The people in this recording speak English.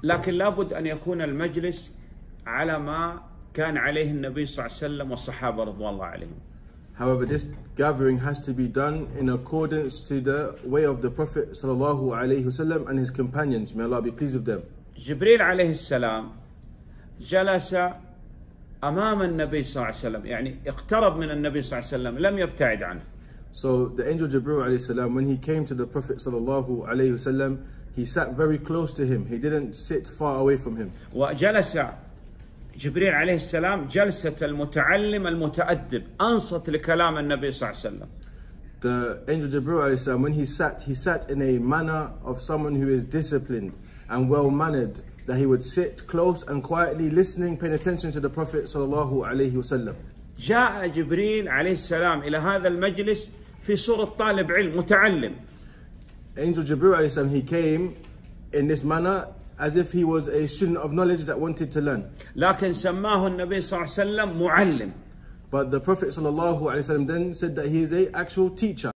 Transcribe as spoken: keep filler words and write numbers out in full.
لكن لابد أن يكون المجلس على ما كان عليه النبي صلى الله عليه وسلم والصحابة رضوان الله عليهم. However, this gathering has to be done in accordance to the way of the Prophet sallallahu alaihi wasallam and his companions. May Allah be pleased with them. جبريل عليه السلام جلس أمام النبي صلى الله عليه وسلم، يعني اقترب من النبي صلى الله عليه وسلم، لم يبتعد عنه. So the angel Jibril alayhi salam, when he came to the Prophet sallallahu alaihi wasallam, he sat very close to him. He didn't sit far away from him. وجلس جبريل عليه السلام جلسة المتعلم المتأدب، أنصت لكلام النبي صلى الله عليه وسلم. The angel Jibril alayhi salam, when he sat, he sat in a manner of someone who is disciplined and well mannered, that he would sit close and quietly listening, paying attention to the Prophet sallallahu alaihi wasallam. جاء جبريل عليه السلام إلى هذا المجلس في صورة طالب علم متعلم. Angel Jibril alayhi salam, he came in this manner as if he was a student of knowledge that wanted to learn. لكن سماه النبي صلى الله عليه وسلم معلم. But the Prophet sallallahu alaihi wasallam then said that he is a actual teacher.